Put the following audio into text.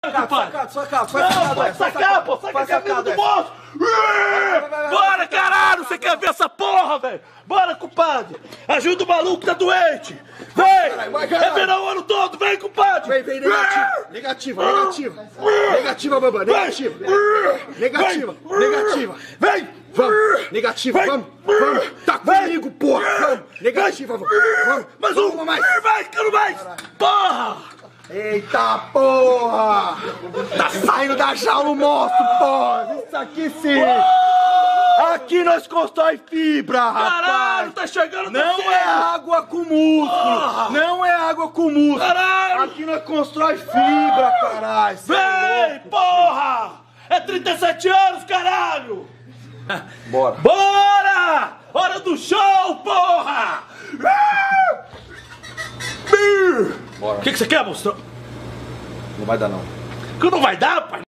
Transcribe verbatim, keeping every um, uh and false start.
Sacado, sacado, faz Não, sacado, pode é, faz sacar, pô, saca a faz camisa sacado, do é. monstro! Bora, caralho! Você quer ver essa porra, velho? Bora, compadre! Ajuda o maluco que tá doente! Vem! caralho, vai, caralho. É verão o ano todo, vem, compadre! Vem, vem, negativa, negativa, negativa. Negativa, Bambam, negativa. Negativa, negativa. Vem! Vamos, negativa, Vem. vamos, vamos. Tá comigo, porra, vamos. Negativa, vamos, vamos. Mais Vamos, um! mais. Vai, quero mais! Porra! Eita porra! Tá saindo da jaula o monstro, porra! Isso aqui sim! Aqui nós constrói fibra, Caralho, rapaz! tá chegando Não você. é água com músculo! Porra. Não é água com músculo! Caralho! Aqui nós constrói fibra, caralho! Cê é Vem, porra! É trinta e sete anos, caralho! Bora! Bora! Hora do show, porra! Bora! O que, que você quer, monstro? Não vai dar não. Que não vai dar, pai?